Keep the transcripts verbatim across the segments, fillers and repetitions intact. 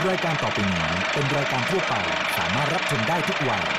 รายการต่อไปนี้เป็นรายการทั่วไปสามารถรับชมได้ทุกวัย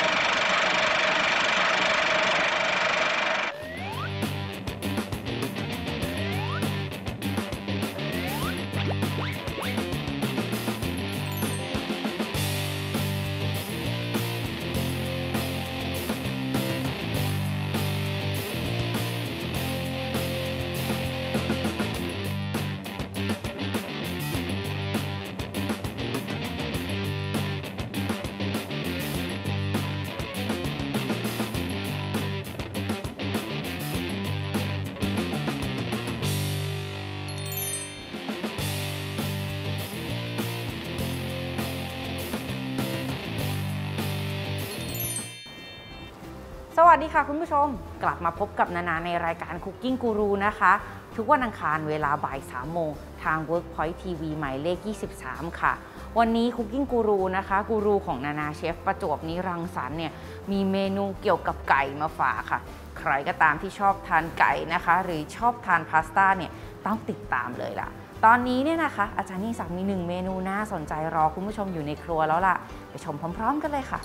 สวัสดีค่ะคุณผู้ชมกลับมาพบกับนานาในรายการ Cooking Guru นะคะทุกวันอังคารเวลาบ่ายสามโมงทาง Workpoint ที วี หมายเลขยี่สิบสามค่ะวันนี้ Cooking Guru นะคะกูรูของนานาเชฟประจวบนิรังสรรค์เนี่ยมีเมนูเกี่ยวกับไก่มาฝากค่ะใครก็ตามที่ชอบทานไก่นะคะหรือชอบทานพาสต้าเนี่ยต้องติดตามเลยล่ะตอนนี้เนี่ยนะคะอาจารย์ยิ่งศักดิ์มีหนึ่งเมนูน่าสนใจรอคุณผู้ชมอยู่ในครัวแล้วล่ะไปชมพร้อมๆกันเลยค่ะ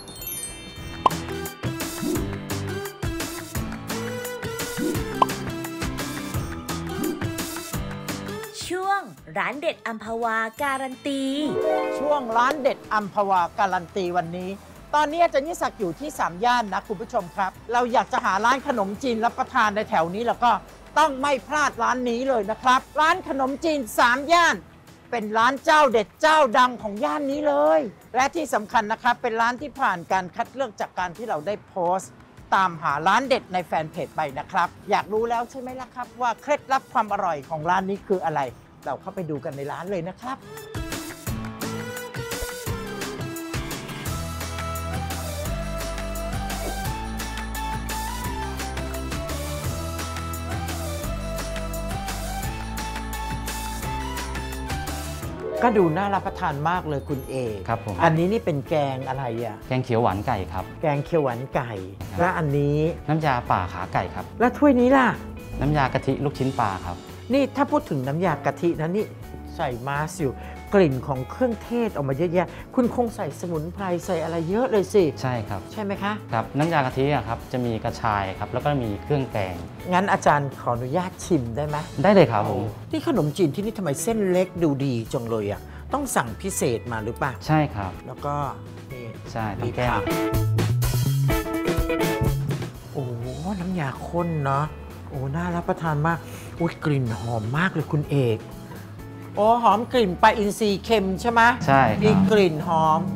ช่วงร้านเด็ดอัมพวาการันตีช่วงร้านเด็ดอัมพวาการันตีวันนี้ตอนนี้อาจารย์ยิ่งศักดิ์อยู่ที่สามย่านนะคุณผู้ชมครับเราอยากจะหาร้านขนมจีนรับประทานในแถวนี้แล้วก็ต้องไม่พลาดร้านนี้เลยนะครับร้านขนมจีนสามย่านเป็นร้านเจ้าเด็ดเจ้าดังของย่านนี้เลยและที่สำคัญนะครับเป็นร้านที่ผ่านการคัดเลือกจากการที่เราได้โพสต์ตามหาร้านเด็ดในแฟนเพจไปนะครับอยากรู้แล้วใช่ไหมล่ะครับว่าเคล็ดลับความอร่อยของร้านนี้คืออะไรเราเข้าไปดูกันในร้านเลยนะครับก็ดูน่ารับประทานมากเลยคุณเอครับผมอันนี้นี่เป็นแกงอะไรอ่ะแกงเขียวหวานไก่ครับแกงเขียวหวานไก่และอันนี้น้ำยาป่าขาไก่ครับและถ้วยนี้ล่ะน้ำยากะทิลูกชิ้นปลาครับนี่ถ้าพูดถึงน้ำยากะทินะนี่ใส่มาสอยู่กลิ่นของเครื่องเทศออกมาเยอะแยะคุณคงใส่สมุนไพรใส่อะไรเยอะเลยสิใช่ครับใช่ไหมคะครับน้ำยากะทิครับจะมีกระชายครับแล้วก็มีเครื่องแกงงั้นอาจารย์ขออนุญาตชิมได้ไหมได้เลยครับผมนี่ขนมจีนที่นี่ทำไมเส้นเล็กดูดีจังเลยอ่ะต้องสั่งพิเศษมาหรือเปล่าใช่ครับแล้วก็นี่ใช่ต้องแก้มโอ้น้ำยาข้นเนาะโอ้น่ารับประทานมากอุ้ยกลิ่นหอมมากเลยคุณเอกโอ้หอมกลิ่นปลาอินทรีย์เค็มใช่ไหมใช่มีกลิ่นหอม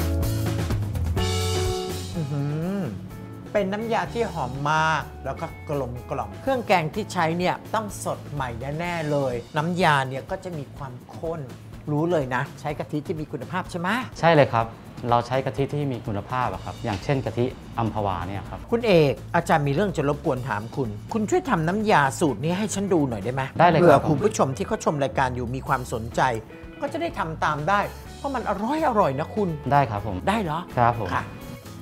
เป็นน้ำยาที่หอมมากแล้วก็กลมกล่อมเครื่องแกงที่ใช้เนี่ยต้องสดใหม่แน่ๆเลยน้ำยาเนี่ยก็จะมีความข้นรู้เลยนะใช้กะทิที่มีคุณภาพใช่ไหมใช่เลยครับเราใช้กะทิที่มีคุณภาพครับอย่างเช่นกะทิอัมพวาเนี่ยครับคุณเอกอาจารย์มีเรื่องจะรบกวนถามคุณคุณช่วยทำน้ำยาสูตรนี้ให้ฉันดูหน่อยได้ไหมได้เลยครับเผื่อคุณผู้ชมที่เขาชมรายการอยู่มีความสนใจก็จะได้ทำตามได้เพราะมันอร่อยอร่อยนะคุณได้ครับผมได้เหรอครับผมค่ะ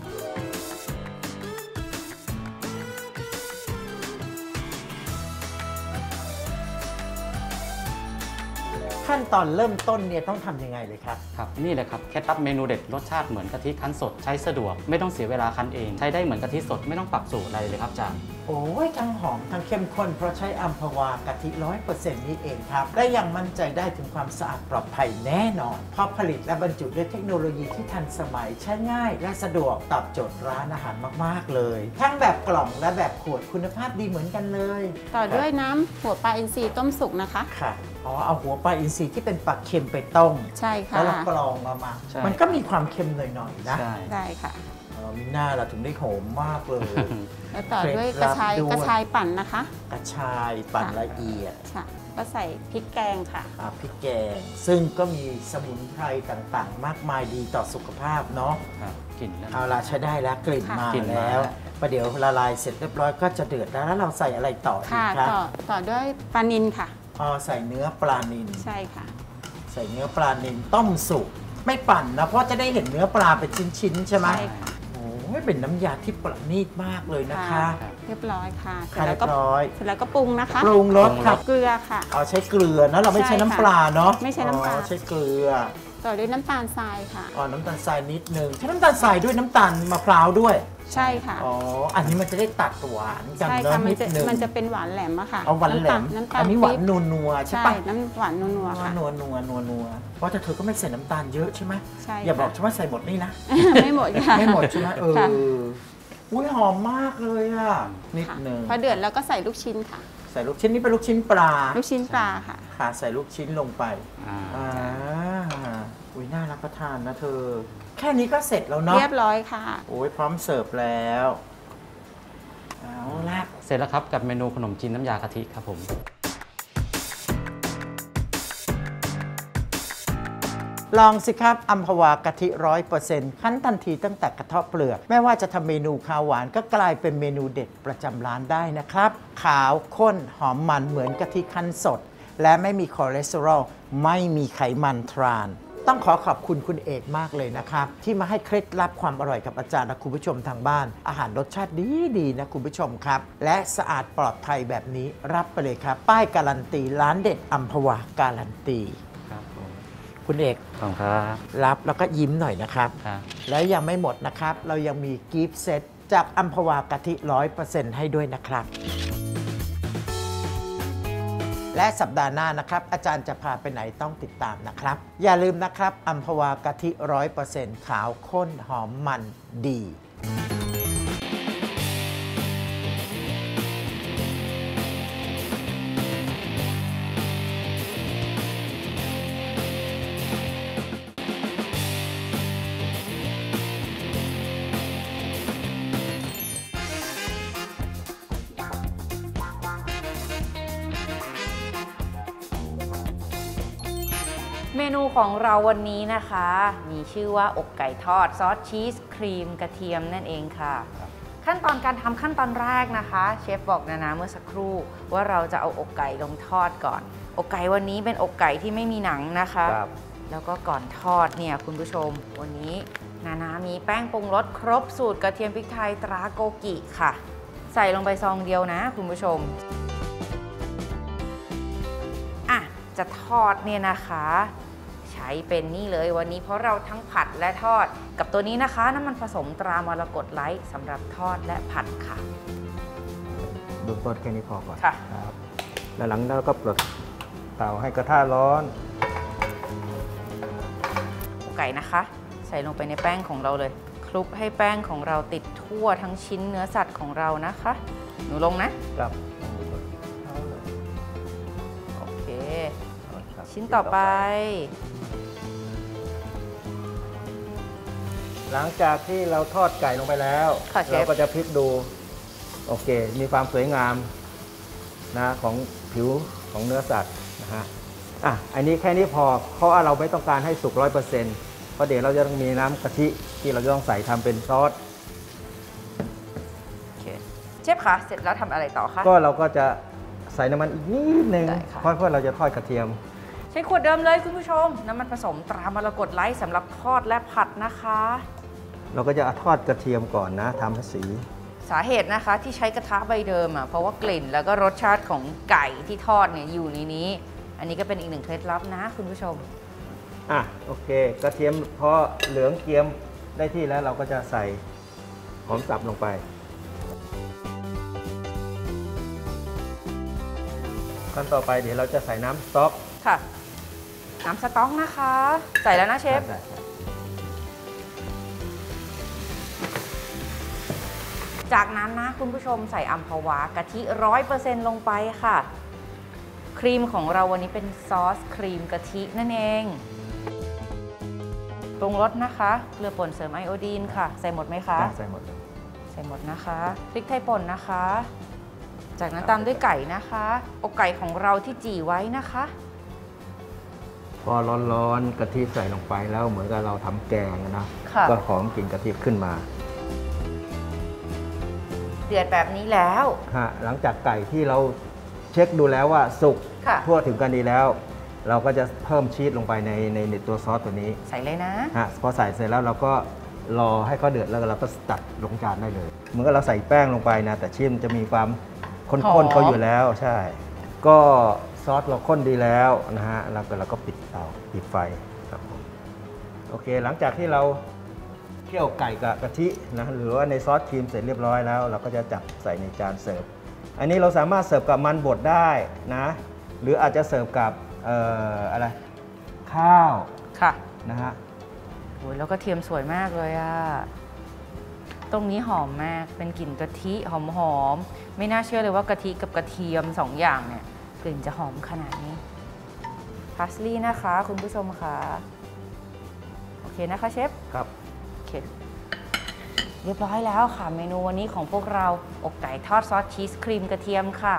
ขั้นตอนเริ่มต้นเนี่ยต้องทำยังไงเลยครับครับนี่เลยครับเคล็ดลับเมนูเด็ดรสชาติเหมือนกะทิคั้นสดใช้สะดวกไม่ต้องเสียเวลาคั้นเองใช้ได้เหมือนกะทิสดไม่ต้องปรับสูตรอะไรเลยครับอาจารย์โอ้ยทั้งหอมทั้งเข้มข้นเพราะใช้อัมพวากะทิร้อยเปอร์เซ็นต์นี่เองครับและยังมั่นใจได้ถึงความสะอาดปลอดภัยแน่นอนเพราะผลิตและบรรจุด้วยเทคโนโลยีที่ทันสมัยใช้ง่ายและสะดวกตอบโจทย์ร้านอาหารมากๆเลยทั้งแบบกล่องและแบบขวดคุณภาพดีเหมือนกันเลยต่อด้วยน้ำหัวปลาอินทรีต้มสุกนะคะค่ะอ๋อเอาหัวปลาอินทรีที่เป็นปลาเค็มไปต้มใช่ค่ะแล้วเรากรองมามามันก็มีความเค็มหน่อยๆนะได้ค่ะมีหน้าเราถึงได้หอมมากเลยแล้วต่อด้วยกระชายกระชายปั่นนะคะกระชายปั่นละเอียดค่ะก็ใส่พริกแกงค่ะพริกแกงซึ่งก็มีสมุนไพรต่างๆมากมายดีต่อสุขภาพเนาะกลิ่นแล้วเอาละใช้ได้แล้วกลิ่นมาแล้วประเดี๋ยวละลายเสร็จเรียบร้อยก็จะเดือดแล้วแล้วเราใส่อะไรต่ออีกครับต่อต่อด้วยปลานิลค่ะอ๋อใส่เนื้อปลานิลใช่ค่ะใส่เนื้อปลานิลต้มสุกไม่ปั่นนะเพราะจะได้เห็นเนื้อปลาเป็นชิ้นๆใช่ไหมใช่ค่ะโอ้ยเป็นน้ำยาที่ประณีตมากเลยนะคะเรียบร้อยค่ะเสร็จแล้วก็เสร็จแล้วก็ปรุงนะคะปรุงรสค่ะเกลือค่ะอ๋อใช้เกลือนะเราไม่ใช้น้ำปลาเนาะไม่ใช้น้ำปลาใช้เกลือต่อด้วยน้ำตาลทรายค่ะอ๋อน้ำตาลทรายนิดนึงใช้น้ำตาลทรายด้วยน้ำตาลมะพร้าวด้วยใช่ค่ะอ๋ออันนี้มันจะได้ตัดหวานกันใช่เนาะค่ะ มันินดจะนึงมันจะเป็นหวานแหลมอะค่ะเอาหวานแหลมน้ำตาลอันนี้หวานปี๊บนัวนัวๆใช่ใช่ปะน้ำหวานนัวๆค่ะนัวนัวนัวนัวเพราะแต่เธอก็ไม่ใส่น้ำตาลเยอะใช่ไหมใช่อย่าบอกค่ะฉันว่าใส่หมดนี่นะไม่หมดค่ะไม่หมดใช่ไหมเออค่ะอุ้ยหอมมากเลยอ่ะนิดค่ะนึงพอเดือดแล้วก็ใส่ลูกชิ้นค่ะใส่ลูกชิ้นนี่เป็นลูกชิ้นปลาลูกชิ้นปลาค่ะค่ะใส่ลูกชิ้นลงไปอ่าอ่าอุ้ยน่ารับประทานนะเธอ แค่นี้ก็เสร็จแล้วเนาะเรียบร้อยค่ะโอ้ยพร้อมเสิร์ฟแล้วเอาละเสร็จแล้วครับกับเมนูขนมจีนน้ำยากะทิครับผมลองสิครับอัมพวากะทิร้อยเปอร์เซ็นต์คั้นทันทีตั้งแต่กระเทาะเปลือกแม้ว่าจะทำเมนูข้าวหวานก็กลายเป็นเมนูเด็ดประจำร้านได้นะครับ ขาวข้นหอมมันเหมือนกะทิคั้นสด และไม่มีคอเลสเตอรอลไม่มีไขมันทราน ต้องขอขอบคุณคุณเอกมากเลยนะครับ ที่มาให้เคล็ดลับความอร่อยกับอาจารย์และคุณผู้ชมทางบ้าน อาหารรสชาติดีดีๆนะคุณผู้ชมครับ และสะอาดปลอดภัยแบบนี้รับไปเลยครับ ป้ายการันตีร้านเด็ดอัมพวาการันตีครับผมคุณเอกขอบคุณครับรับแล้วก็ยิ้มหน่อยนะครับครับแล้วยังไม่หมดนะครับ เรายังมีกิฟต์เซตจากอัมพวากะทิ ร้อยเปอร์เซ็นต์ ให้ด้วยนะครับ และสัปดาห์หน้านะครับ อาจารย์จะพาไปไหนต้องติดตามนะครับ อย่าลืมนะครับอัมพวากะทิ ร้อยเปอร์เซ็นต์ ขาวข้นหอมมันดีเมนูของเราวันนี้นะคะ มีชื่อว่าอกไก่ทอดซอสชีสครีมกระเทียมนั่นเองค่ะ ขั้นตอนการทำขั้นตอนแรกนะคะเชฟบอกนะนะเมื่อสักครู่ว่าเราจะเอาอกไก่ลงทอดก่อน อกไก่วันนี้เป็นอกไก่ที่ไม่มีหนังนะคะครับแล้วก็ก่อนทอดเนี่ยคุณผู้ชม วันนี้นานามีแป้งปรุงรสครบสูตรกระเทียมพริกไทยตราโกกิค่ะ ใส่ลงไปซองเดียวนะคุณผู้ชมอ่ะจะทอดเนี่ยนะคะ ใช้เป็นนี่เลยวันนี้เพราะเราทั้งผัดและทอดกับตัวนี้นะคะน้ำมันผสมตรามรกตไลท์สำหรับทอดและผัดค่ะเบื้องต้นแค่นี้พอก่อนค่ะครับแล้วหลังนั้นเราก็เปิดเตาให้กระทะร้อนอกไก่นะคะ ใส่ลงไปในแป้งของเราเลย คลุกให้แป้งของเราติดทั่วทั้งชิ้นเนื้อสัตว์ของเรานะคะ หนูลงนะครับโอเคครับชิ้นต่อไปหลังจากที่เราทอดไก่ลงไปแล้วค่ะเชฟเราก็จะพลิกดู โอเค มีความสวยงามนะของผิวของเนื้อสัตว์นะฮะอ่ะอันนี้แค่นี้พอเพราะว่าเราไม่ต้องการให้สุกร้อยเปอร์เซ็นต์เพราะเดี๋ยวเราจะต้องมีน้ำกะทิที่เราจะต้องใส่ทำเป็นซอสโอเคเชฟคะเสร็จแล้วทำอะไรต่อคะก็เราก็จะใส่น้ำมันอีกนิดนึงได้ค่ะเพราะเพื่อเราจะทอดกระเทียมใช้ขวดเดิมเลยคุณผู้ชม น้ำมันผสมตรามรกตไลท์สำหรับทอดและผัดนะคะเราก็จะทอดกระเทียมก่อนนะทำให้สีสาเหตุนะคะที่ใช้กระทะใบเดิมอ่ะเพราะว่ากลิ่นแล้วก็รสชาติของไก่ที่ทอดเนี่ยอยู่ในนี้ อันนี้ก็เป็นอีกหนึ่งเคล็ดลับนะคุณผู้ชมอ่ะโอเค กระเทียมพอเหลืองเกรียมได้ที่แล้วเราก็จะใส่หอมสับลงไปขั้นต่อไปเดี๋ยวเราจะใส่น้ำสต๊อกค่ะ น้ำสต๊อกนะคะ ใส่แล้วนะเชฟได้จากนั้นนะคุณผู้ชมใส่อัมพวากะทิร้อยเปอร์เซ็นต์ลงไปค่ะ ครีมของเราวันนี้เป็นซอสครีมกะทินั่นเองปรุงรสนะคะเกลือป่นเสริมไอโอดีนค่ะ ใส่หมดไหมคะได้ใส่หมดเลยใส่หมดนะคะพริกไทยป่นนะคะ จากนั้นตามด้วยไก่นะคะอกไก่ของเราที่จี่ไว้นะคะพอร้อนๆกะทิใส่ลงไปแล้วเหมือนกับเราทำแกงนะค่ะก็หอมกลิ่นกะทิขึ้นมาเดือดแบบนี้แล้วฮะหลังจากไก่ที่เราเช็คดูแล้วว่าสุกค่ะทั่วถึงกันดีแล้ว เราก็จะเพิ่มชีสลงไปในในในตัวซอสตัวนี้ใส่เลยนะฮะพอใส่เสร็จแล้วเราก็รอให้เขาเดือดแล้วเราก็ตัดลงจานได้เลย เหมือนกับเราใส่แป้งลงไปนะแต่ชีสมันจะมีความหอข้มนๆเขาอยู่แล้วใช่ ก็ซอสเราข้นดีแล้วนะฮะแล้วก็เราก็ปิดเตาปิดไฟครับผมโอเคหลังจากที่เราเคี่ยวไก่กับกะทินะหรือว่าในซอสครีมเสร็จเรียบร้อยแล้วเราก็จะจับใส่ในจานเสิร์ฟอันนี้เราสามารถเสิร์ฟกับมันบดได้นะหรืออาจจะเสิร์ฟกับเอ่ออะไรข้าวค่ะนะฮะโอ้ยแล้วก็เทียมสวยมากเลยอะตรงนี้หอมมากเป็นกลิ่นกะทิหอมหอมไม่น่าเชื่อเลยว่ากะทิกับกระเทียมสองอย่างเนี่ยกลิ่นจะหอมขนาดนี้พาสลีย์นะคะคุณผู้ชมคะโอเคนะคะเชฟครับโอเคเรียบร้อยแล้วค่ะเมนูวันนี้ของพวกเราอกไก่ทอดซอสชีสครีมกระเทียมค่ะ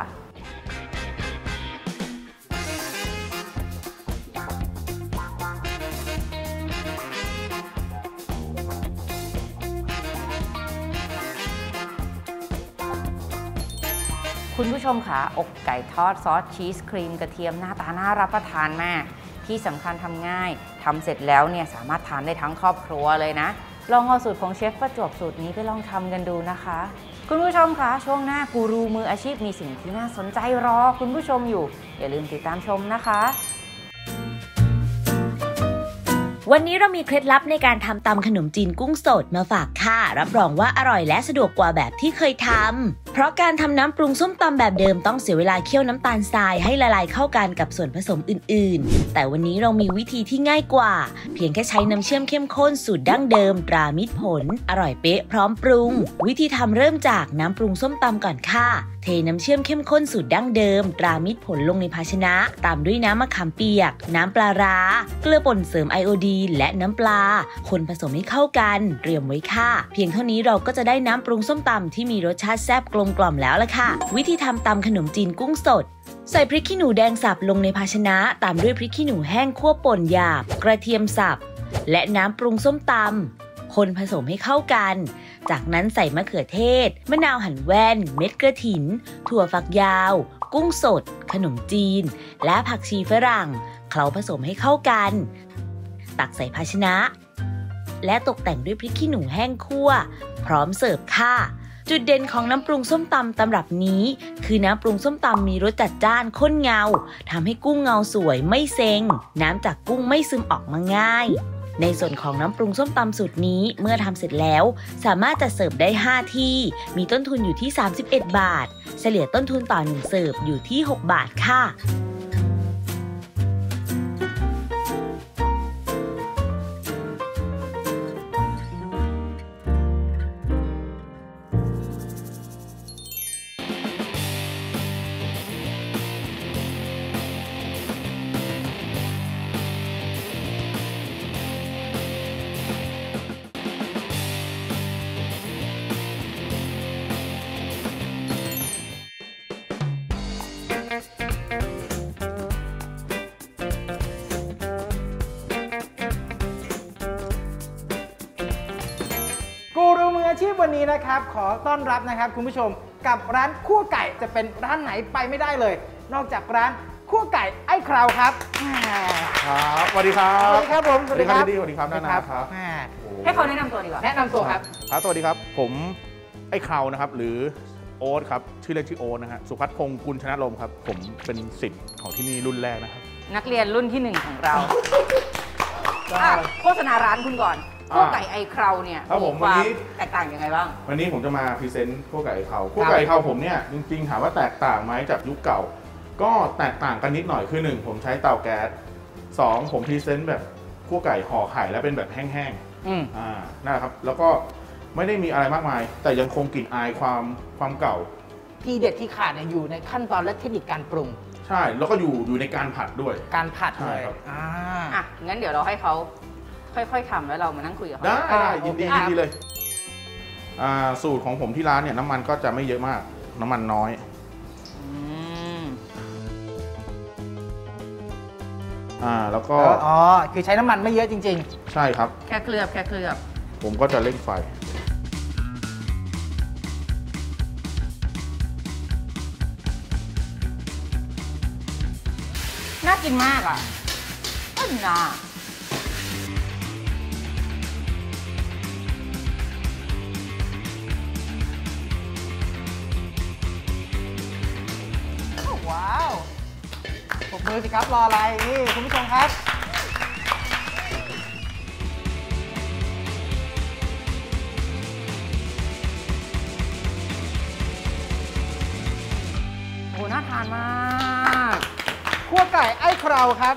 คุณผู้ชมค่ะอกไก่ทอดซอสชีสครีมกระเทียมหน้าตาน่ารับประทานมากที่สำคัญทำง่ายทำเสร็จแล้วเนี่ยสามารถทานได้ทั้งครอบครัวเลยนะลองเอาสูตรของเชฟประจวบสูตรนี้ไปลองทำกันดูนะคะคุณผู้ชมคะช่วงหน้ากูรูมืออาชีพมีสิ่งที่น่าสนใจรอคุณผู้ชมอยู่อย่าลืมติดตามชมนะคะวันนี้เรามีเคล็ดลับในการทำตำขนมจีนกุ้งสดมาฝากค่ะรับรองว่าอร่อยและสะดวกกว่าแบบที่เคยทำเพราะการทำน้ำปรุงส้มตำแบบเดิมต้องเสียเวลาเคี่ยวน้ำตาลทรายให้ละลายเข้ากันกับส่วนผสมอื่นๆแต่วันนี้เรามีวิธีที่ง่ายกว่าเพียงแค่ใช้น้ำเชื่อมเข้มข้นสูตรดั้งเดิมตรามิตรผลอร่อยเป๊ะพร้อมปรุงวิธีทำเริ่มจากน้ำปรุงส้มตำก่อนค่ะเทน้ำเชื่อมเข้มข้นสูตรดั้งเดิมตรามิตรผลลงในภาชนะตามด้วยน้ำมะขามเปียกน้ำปลาร้าเกลือป่นเสริมไอโอดีนและน้ำปลาคนผสมให้เข้ากันเตรียมไว้ค่ะเพียงเท่านี้เราก็จะได้น้ำปรุงส้มตำที่มีรสชาติแซ่บกลมกล่อมแล้วล่ะค่ะวิธีทำตำขนมจีนกุ้งสดใส่พริกขี้หนูแดงสับลงในภาชนะตามด้วยพริกขี้หนูแห้งคั่วป่นหยาบกระเทียมสับและน้ำปรุงส้มตำคนผสมให้เข้ากันจากนั้นใส่มะเขือเทศมะนาวหั่นแว่นเม็ดกระถินถั่วฝักยาวกุ้งสดขนมจีนและผักชีฝรั่งเคล้าผสมให้เข้ากันตักใส่ภาชนะและตกแต่งด้วยพริกขี้หนูแห้งคั่วพร้อมเสิร์ฟค่ะจุดเด่นของน้ำปรุงส้มตำตำรับนี้คือน้ำปรุงส้มตำมีรสจัดจ้านข้นเงาทำให้กุ้งเงาสวยไม่เซ็งน้ำจากกุ้งไม่ซึมออกมาง่ายในส่วนของน้ำปรุงส้มตำสูตรนี้เมื่อทำเสร็จแล้วสามารถจัดเสิร์ฟได้ห้าที่มีต้นทุนอยู่ที่สามสิบเอ็ดบาทเฉลี่ยต้นทุนต่อหนึ่งเสิร์ฟอยู่ที่หกบาทค่ะกูรูมืออาชีพวันนี้นะครับขอต้อนรับนะครับคุณผู้ชมกับร้านคั่วไก่จะเป็นร้านไหนไปไม่ได้เลยนอกจากร้านคั่วไก่ไอ้คราวครับครับสวัสดีครับสวัสดีครับผมสวัสดีครับสวัสดีครับนานาครับให้เขาแนะนำตัวดีกว่าแนะนำตัวครับครับสวัสดีครับผมไอ้คราวนะครับหรือโอ๊ตครับชื่อเล่นชื่อโอ๊ตนะฮะสุพัฒน์พงศ์กุลชนะลมครับผมเป็นศิษย์ของที่นี่รุ่นแรกนะครับนักเรียนรุ่นที่หนึ่งของเราโฆษณาร้านคุณก่อนคั่วไก่ไอเคราวเนี่ยมีความแตกต่างยังไงบ้างวันนี้ผมจะมาพรีเซนต์คั่วไก่ไอเคราวคั่วไก่ไอเคราวผมเนี่ยจริงๆถามว่าแตกต่างไหมจากยุคเก่าก็แตกต่างกันนิดหน่อยคือหนึ่งผมใช้เตาแก๊สสองผมพรีเซนต์แบบคั่วไก่ห่อไข่แล้วเป็นแบบแห้งๆอ่านั่นแหละครับแล้วก็ไม่ได้มีอะไรมากมายแต่ยังคงกลิ่นอายความความเก่าที่เด็ดที่ขาดเนี่ยอยู่ในขั้นตอนและเทคนิคการปรุงใช่แล้วก็อยู่อยู่ในการผัดด้วยการผัดเลยอ่าอ่ะงั้นเดี๋ยวเราให้เขาค่อยๆทำแล้วเรามานั่งคุยกับเขาได้ได้ยินดียินดีเลยสูตรของผมที่ร้านเนี่ยน้ำมันก็จะไม่เยอะมากน้ำมันน้อยอ่าแล้วก็อ๋อคือใช้น้ำมันไม่เยอะจริงๆใช่ครับแค่เคลือบแค่เคลือบผมก็จะเร่งไฟน่ากินมากอ่ะก็น่าว้าวปรบมือสิครับรออะไรนี่คุณผู้ชมครับเคราครับ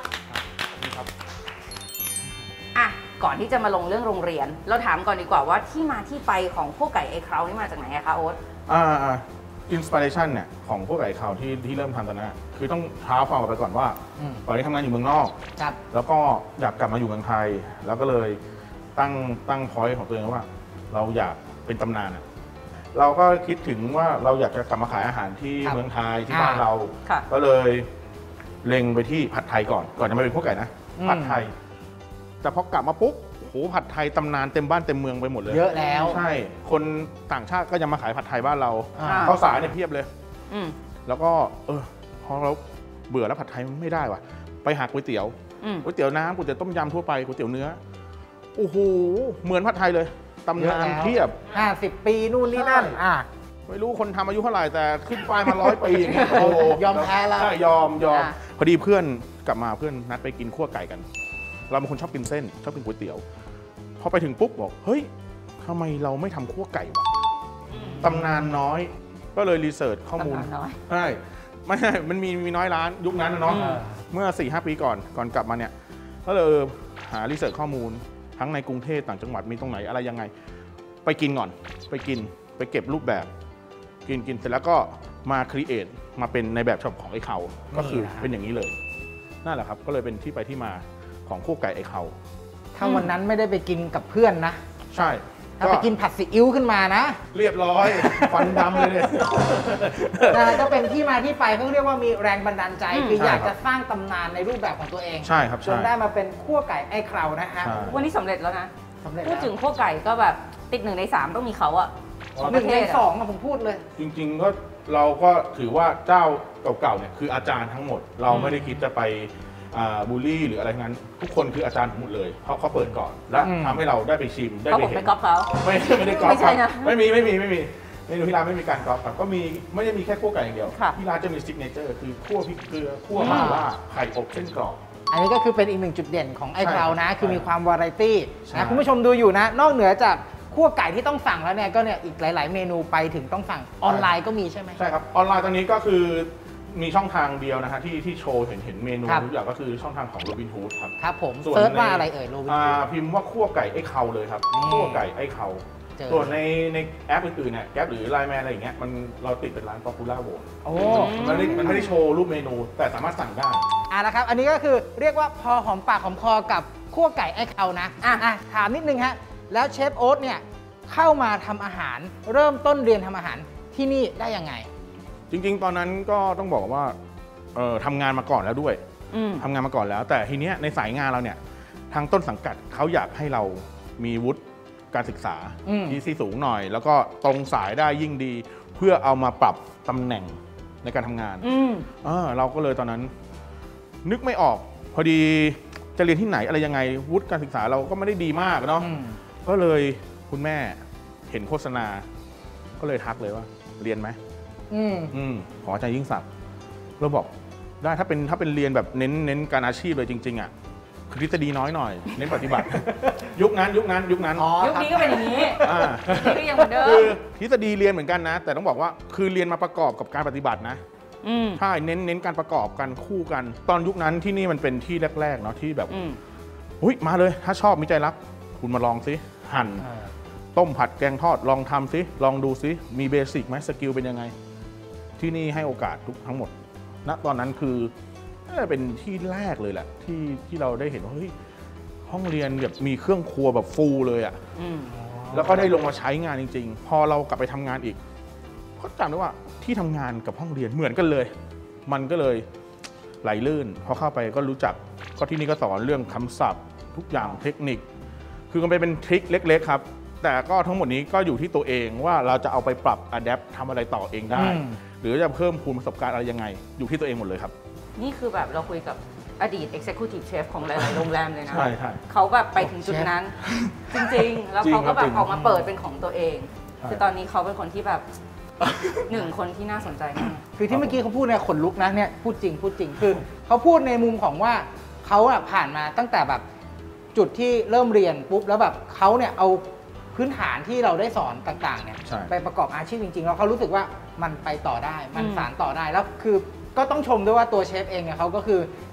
อ่ะก่อนที่จะมาลงเรื่องโรงเรียน เราถามก่อนดีกว่าว่าที่มาที่ไปของพวกไก่ไอ้เครานี่มาจากไหนอะคะโอ๊ตอ่าอินสปิเรชันเนี่ยของพวกไก่ข่าวที่ที่เริ่มทำตอนนั้นคือต้องเท้าความกลับไปก่อนว่าอืมตอนนี้ทำงานอยู่เมืองนอกครับแล้วก็อยากกลับมาอยู่เมืองไทย แล้วก็เลยตั้งตั้งพอยต์ของตัวเองว่า เราอยากเป็นตำนานอะเราก็คิดถึงว่าเราอยากจะกลับมาขายอาหารที่ครับเมืองไทยที่บ้านเราค่ะก็เลยเล็งไปที่ผัดไทยก่อนก่อนจะมาเป็นพวกไก่นะอืมผัดไทย แต่พอกลับมาปุ๊บโหผัดไทยตำนานเต็มบ้านเต็มเมืองไปหมดเลยเยอะแล้วใช่คนต่างชาติก็ยังมาขายผัดไทยบ้านเราอ่าข้าวสารเนี่ยเพียบเลยอืมแล้วก็เออพอเราเบื่อแล้วผัดไทยมันไม่ได้ว่ะไปหาก๋วยเตี๋ยวอืมก๋วยเตี๋ยวน้ำก๋วยเตี๋ยวต้มยำทั่วไปก๋วยเตี๋ยวเนื้อโอ้โหเหมือนผัดไทยเลยตำเยอะนานแล้วเพียบห้าสิบปีนู่นนี่นั่นใช่อ่ะไม่รู้คนทำอายุเท่าไหร่แต่ขึ้นป้ายมาร้อยปีอย่างเงี้ยโอ้โหยอมแพ้แล้วใช่ยอมยอมอ่ะพอดีเพื่อนกลับมาเพื่อนนัดไปกินขั้วไก่กัน เราเป็นคนชอบกินเส้นชอบกินก๋วยเตี๋ยวพอไปถึงปุ๊บบอกเฮ้ยทำไมเราไม่ทำขั้วไก่วะตำนานน้อยก็เลยรีเสิร์ชข้อมูลตำนานน้อยใช่ไม่ใช่มันมีมีน้อยร้านยุคนั้นนะเนาะอืมเมื่อ สี่ห้า ปีก่อนก่อนกลับมาเนี่ยก็เลยหารีเสิร์ชข้อมูลทั้งในกรุงเทพต่างจังหวัดมีตรงไหนอะไรยังไง ไปกินก่อนไปกินไปเก็บรูปแบบ กินกินเสร็จแล้วก็มาครีเอทมาเป็นในแบบฉบับของไอ้เขาก็คือนี่แหละเป็นอย่างนี้เลยนั่นแหละครับก็เลยเป็นที่ไปที่มาของขั้วไก่ไอ้เขาถ้าวันนั้นไม่ได้ไปกินกับเพื่อนนะใช่ถ้าไปกินผัดซีอิ๊วขึ้นมานะเรียบร้อยฟันดำเลยเนี่ยนะก็เป็นที่มาที่ไปเขาเรียกว่ามีแรงบันดาลใจอืมคือใช่อยากครับจะสร้างตำนานในรูปแบบของตัวเองใช่ครับจใช่นได้มาเป็นขั้วไก่ไอ้เครานะฮะใช่วันนี้สำเร็จแล้วนะสำเร็จพูดแล้วถึงพวกไก่ก็แบบติดหนึ่งในสามต้องมีเขาอะของหปนึ่ระงเทในศอะสองอะผมพูดเลยจริงๆก็เราก็ถือว่าเจ้าเก่าๆเนี่ยคืออาจารย์ทั้งหมด เราไม่ได้คิดจะไปอ่าบูลลี่หรืออะไรทั้งนั้น ทุกคนคืออาจารย์ทั้งหมดเลยเพราะเขาเปิดก่อน และอืมทำให้เราได้ไปชิมได้เขาไปบอกเห็ไปนก๊อปเขาไม่ไม่ได้ก๊อปไม่ใช่นะครับไม่มีไม่มีไม่มีเมนูที่ร้านไม่มีการก๊อปครับก็มีไม่ได้มีแค่คั่วไก่อย่างเดียวค่ะที่ร้านจะมีซิกเนเจอร์คือคั่วพริกเกลือคั่วหม่าล่าไข่อบเส้นกรอบอันนี้ก็คือเป็นอีกหนึ่งจุดเด่นของไอ้ใช่เครานะ คือมีความวาไรตี้ใช่นะคุณผู้ชมดูอยู่นะ นอกเหนือจากขั้วไก่ที่ต้องสั่งแล้วเนี่ยก็เนี่ยอีกหลาย ๆ เมนูไปถึงต้องสั่งออนไลน์ก็มีใช่ไหมใช่ครับออนไลน์ตอนนี้ก็คือมีช่องทางเดียวนะฮะที่ที่โชว์เห็นเห็นเมนูครับทุกอย่างก็คือช่องทางของโรบินฮูดครับครับผมส่วนเซิร์ชในว่าอะไรเอ่ยโรบินอ่าฮูดพิมพ์ว่าคั่วไก่ไอ้เขาเลยครับนี่คั่วไก่ไอ้เขาเจอส่วนในในแอปอื่นๆเนี่ยแก๊ปหรือไลน์แมนอะไรอย่างเงี้ยมันเราติดเป็นร้านป๊อปปูล่าโหวตโอ้มันไม่ได้มันไม่ได้โชว์รูปเมนู แต่สามารถสั่งได้อ่ะนะครับ อันนี้ก็คือเรียกว่าพอหอมปากหอมคอกับขั้วไก่ไอ้เครานะอ่ะอ่ะถามนิดนึงฮะ แล้วเชฟโอ๊ตเนี่ยเข้ามาทำอาหาร เริ่มต้นเรียนทำอาหารที่นี่ได้ยังไงจริงๆ ตอนนั้นก็ต้องบอกว่าเอ่อทำงานมาก่อนแล้วด้วยอืมทำงานมาก่อนแล้ว แต่ทีเนี้ยในสายงานเราเนี่ยทางต้นสังกัดเขาอยากให้เรามีวุฒิการศึกษาอืมที่สูงหน่อย แล้วก็ตรงสายได้ยิ่งดี เพื่อเอามาปรับตำแหน่งในการทำงานอืมเออเราก็เลยตอนนั้น นึกไม่ออก พอดีจะเรียนที่ไหนอะไรยังไงวุฒิการศึกษาเราก็ไม่ได้ดีมากเนาะอืมก็เลยคุณแม่เห็นโฆษณา ก็เลยทักเลยว่า เรียนไหมอืมอืมของอาจารย์ยิ่งศักดิ์เราบอกได้ถ้าเป็นถ้าเป็นเรียนแบบเน้นเน้นการอาชีพเลยจริง ๆ อ่ะคือทฤษฎีน้อยหน่อย เน้นปฏิบัติ ยุคนั้นยุคนั้นยุคนั้นอ๋อยุคนี้ก็เป็นอย่างนี้อ่านี่ก็ยังเหมือนเดิคือมทฤษฎีเรียนเหมือนกันนะ แต่ต้องบอกว่าคือเรียนมาประกอบกับการปฏิบัตินะอืมใช่เน้นเน้นการประกอบกันคู่กัน ตอนยุคนั้นที่นี่มันเป็นที่แรกๆเนาะที่แบบอืมอุ้ยมาเลย ถ้าชอบมีใจรัก คุณมาลองสิหั่น ต้มผัดแกงทอดลองทำสิลองดูสิมีเบสิกไหมสกิลเป็นยังไง ที่นี่ให้โอกาสทุกทั้งหมดณตอนนั้นคือน่าจะเป็นที่แรกเลยแหละที่ที่เราได้เห็นว่าเฮ้ยห้องเรียนแบบมีเครื่องครัวแบบฟูลเลยอะอืมแล้วก็ได้ลงมาใช้งานจริง ๆ พอเรากลับไปทำงานอีกก็จำได้ว่าที่ทำงานกับห้องเรียนเหมือนกันเลย มันก็เลยไหลลื่นพอเข้าไปก็รู้จักก็ที่นี่ก็สอนเรื่องคำศัพท์ ทุกอย่างเทคนิค คือมันเป็นทริคเล็กๆครับแต่ก็ทั้งหมดนี้ก็อยู่ที่ตัวเองว่าเราจะเอาไปปรับอะแดปทำอะไรต่อเองได้อืมหรือจะเพิ่มพูนประสบการณ์อะไรยังไง อยู่ที่ตัวเองหมดเลยครับนี่คือแบบเราคุยกับอดีต Executive Chef ของหลาย ๆ โรงแรมเลยนะใช่ใช่เขาแบบไปถึงจุดนั้น จริง ๆ แล้วเขาก็แบจริบงครับออกมาเปิดเป็นของตัวเองใช่คือตอนนี้เขาเป็นคนที่แบบ หนึ่งคนที่น่าสนใจมากคือที่เมื่อกี้เขาพูดเนี่ยขนลุกนะเนี่ยพูดจริงพูดจริงคือเขาพูดในมุมของว่าเขาอะผ่านมาตั้งแต่แบบจุดที่เริ่มเรียนปุ๊บแล้วแบบเขาเนี่ยเอาพื้นฐานที่เราได้สอนต่างๆเนี่ยใช่ไปประกอบอาชีพจริงๆแล้วเขารู้สึกว่ามันไปต่อได้มันอืมสานต่อได้แล้วคือก็ต้องชมด้วยว่าตัวเชฟเองเนี่ยเขาก็คือ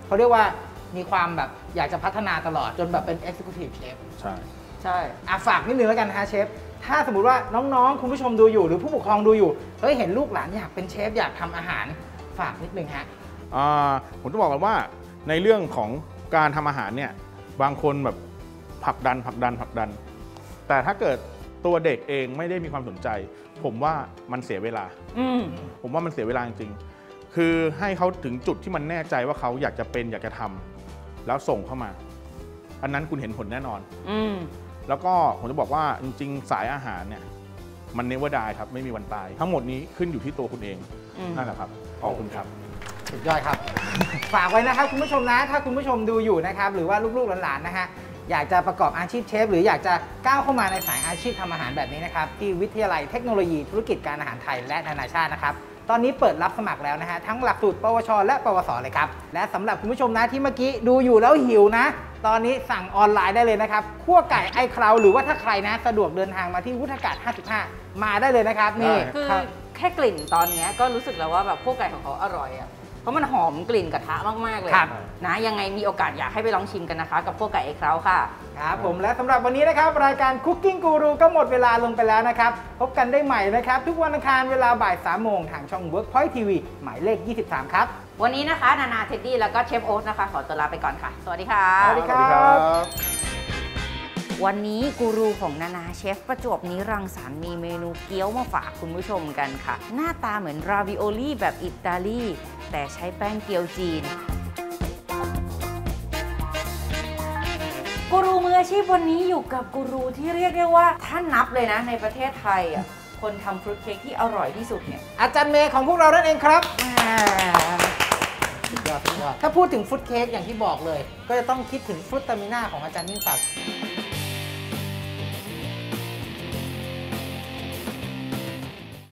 เขาเรียกว่ามีความแบบอยากจะพัฒนาตลอดจนแบบเป็น Executive Chef ใช่ใช่อ่ะฝากนิดนึงแล้วกันนะฮะเชฟถ้าสมมุติว่าน้องๆคุณผู้ชมดูอยู่หรือผู้ปกครองดูอยู่เฮ้ยเห็นลูกหลานอยากเป็นเชฟอยากทำอาหารฝากนิดนึงฮะอ่าผมจะบอกกันว่าในเรื่องของการทำอาหารเนี่ยบางคนแบบผลักดันผลักดันผลักดัน แต่ถ้าเกิดตัวเด็กเองไม่ได้มีความสนใจ ผมว่ามันเสียเวลาอืมผมว่ามันเสียเวลาจริงๆคือให้เขาถึงจุดที่มันแน่ใจว่าเขาอยากจะเป็นอยากจะทำแล้วส่งเข้ามา อันนั้นคุณเห็นผลแน่นอนอืมแล้วก็ผมจะบอกว่าจริงๆสายอาหารเนี่ยมันเนเวอร์ไดครับไม่มีวันตาย ทั้งหมดนี้ขึ้นอยู่ที่ตัวคุณเองนั่นแหละครับขอบคุณครับสุดยอดครับ ฝากไว้นะครับคุณผู้ชมนะถ้าคุณผู้ชมดูอยู่นะครับหรือว่าลูกๆหลานๆนะฮะอยากจะประกอบอาชีพเชฟหรืออยากจะก้าวเข้ามาในสายอาชีพทำอาหารแบบนี้นะครับที่วิทยาลัยเทคโนโลยีธุรกิจการอาหารไทยและนานาชาตินะครับตอนนี้เปิดรับสมัครแล้วนะฮะทั้งหลักสูตรปวชและปวสเลยครับและสำหรับคุณผู้ชมนะที่เมื่อกี้ดูอยู่แล้วหิวนะตอนนี้สั่งออนไลน์ได้เลยนะครับคั่วไก่ไอคลาวหรือว่าถ้าใครนะสะดวกเดินทางมาที่วุฒากาศห้าสิบห้ามาได้เลยนะครับนี่คือครับแค่กลิ่นตอนนี้ก็รู้สึกแล้วว่าแบบพวกไก่ของเขาอร่อยอ่ะเพราะมันหอมกลิ่นกระทะมากๆเลยครับนะยังไงมีโอกาสอยากให้ไปลองชิมกันนะคะ กับพวกไก่ไอเคราค่ะครับผมและสำหรับวันนี้นะครับรายการ Cooking Guru ก็หมดเวลาลงไปแล้วนะครับพบกันได้ใหม่นะครับทุกวันอังคารเวลาบ่ายสามโมงทางช่อง Workpoint ที วี หมายเลขยี่สิบสามครับวันนี้นะคะนานาเท็ดดี้แล้วก็เชฟโอ๊ตนะคะขอตัวลาไปก่อนค่ะ สวัสดีค่ะสวัสดีครับวันนี้กูรูของนานาเชฟประจวบนิรังสรรค์มีเมนูเกี๊ยวมาฝากคุณผู้ชมกันค่ะ หน้าตาเหมือนราวิโอลี่แบบอิตาลีแต่ใช้แป้งเกี๊ยวจีนกูรูมืออาชีพวันนี้อยู่กับกูรูที่เรียกได้ว่าถ้านับเลยนะในประเทศไทยอ่ะคนทำฟรุตเค้กที่อร่อยที่สุดเนี่ยอาจารย์เมย์ของพวกเรานั่นเองครับสุดยอดสุดยอดถ้าพูดถึงฟรุตเค้กอย่างที่บอกเลย ก็จะต้องคิดถึงฟรุตตามิน่าของอาจารย์ยิ่งศักดิ์